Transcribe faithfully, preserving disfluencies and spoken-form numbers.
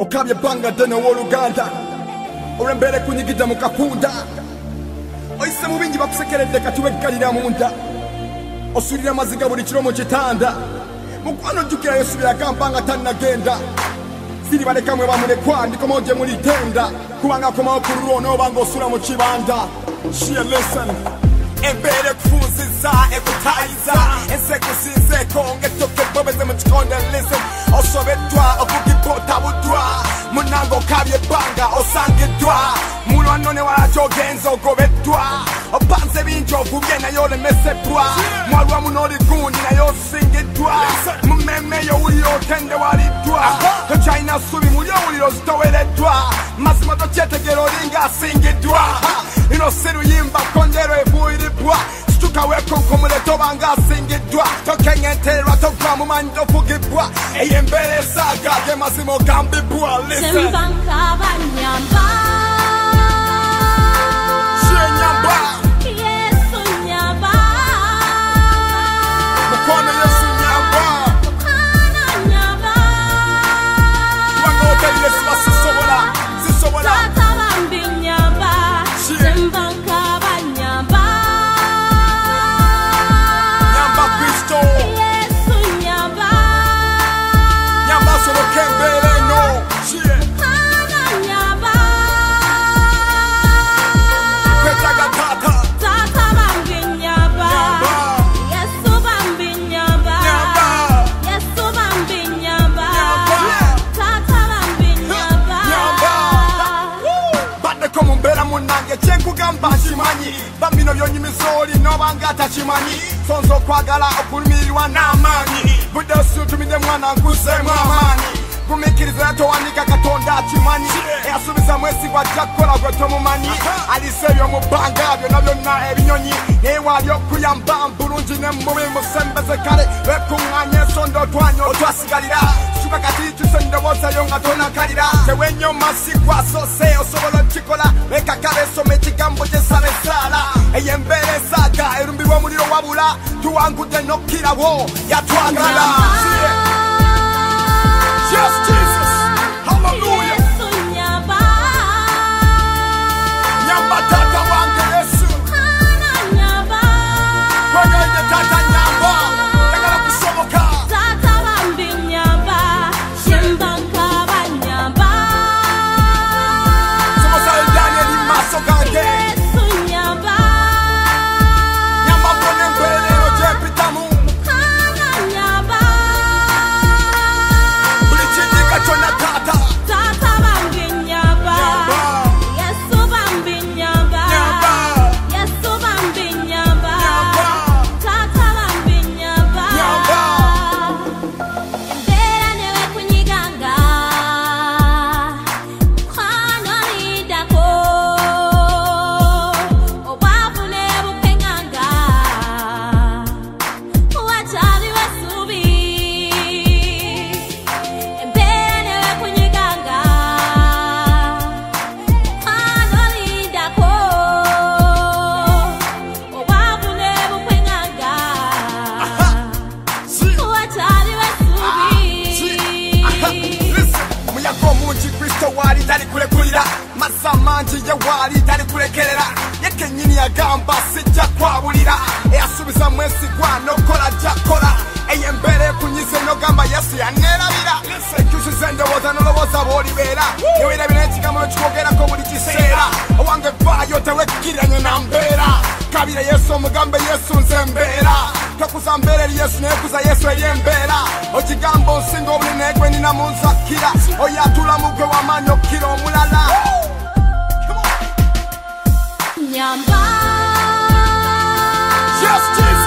okabye banga dene w'oluganda olw'embeera ekunyigidde mu kapunda oyise mu bingi bakusekeredde kati weggalira munda osuulira amaziga buli kiro mu kitanda mukwano ojjukira yesu bye yagamba nga tannagenda siribaleka mwe bamulekwa ndikomawo gye mulitenda kubanga akomawo ku lulwo n'oba ng'osula mu kibanda shia listen embeera ekufuuzizza ekutayiza ensi ekusinzeeko ng'ettoka ebbobeze mu kikonde listen osobeddwa okugibba otabuddwa munange okabye ebbanga osangiddwa mulwano ne walaki ogenza ogobeddwa opanze bingi ogubye naye olemeseddwa mwalwamu n'oligundi naye osingiddwa mumemeyo wulira otende waliddwa tokyalina ssubi muli owulira ozitowereddwa mazima tokyetegera olinga asingiddwa ino si luyimba konjero ebuuyiridwa situka wekonkomule tobanga asingiddwa tokeŋentererwa togwa mumanyi tofugibwa eyo embeera esaaga ge mazima ogambibwa listen Nyamba Yesu nyamba Mukwano Yesu nyamba Mukwano nyamba Wanga otali Yesu wasisobola Sisobola Tata bambi nyamba Sembanka banyamba Nyamba Kristo Yesu nyamba Nyamba solo kembele no Chie Chenkugamba kimanyi bambino byonyimiza oli nobanga atakimanyi sonza okwagala okulumirirwa n'amaanyi budde osuutumidde mwana nkuzeemu amaanyi gumiikiriza yatowanika katonda akimanyi eyasuubiza mwesigwa ajja kukola gwe tomumanyi alisa ebyomubbanga byonna byonna ebinyonyi naye waali okuyamba mbulungi nemmubi musembeze kale wekuŋŋaanya ensonda otwanya otwasigalira suka kati tuse ndowooza yo nga tonakalira tewennyo masigwa sose osobola okikola ekakala esoma ekigambo gyesala esaala eyo embeera esaaga erumbirwa omuliro wabula tuwangudde nokkirawo yatwagala Yes, Jesus. Hallelujah. Nyamba tata wange Yesu. Nyamba. Kwegende tata nyamba. Yagala kusoboka. Tata bambi nyamba. Shembanka banyamba. Somosa Daniel maso gange. Yesu nyamba. Nyamba mbone mbele oje pitamu. Chona tata tata bambi nyamba Yesu bambi nyamba Yesu bambi nyamba tata bambi nyamba Mbera newe kunyiganga Kwano lidako Obavu nebu penganga Wachali wasubi wali tali kulekulira masa mangi ye wali tali kulekerera yekenyini yagamba sijja kwabulira eyasuubiza mwesigwa nokola jakola eyo embeera ekunyiza enogamba yesu yaneerabira ekyusiza endowooza nolowooza bw'olibeera eweerabira ekigambo nekikwogerako buli kiseera owange vaayo tewekkiriranye na mbeera kabira yesu omugambe yesu nze mbeera tokuza mbeera eri yesu nekuza yesu eri embeera okigamba onsinga obuli negwe nina munzakira oyo atulamu gwe wamaanyi okkira omulala nyamba Yes, Jesus.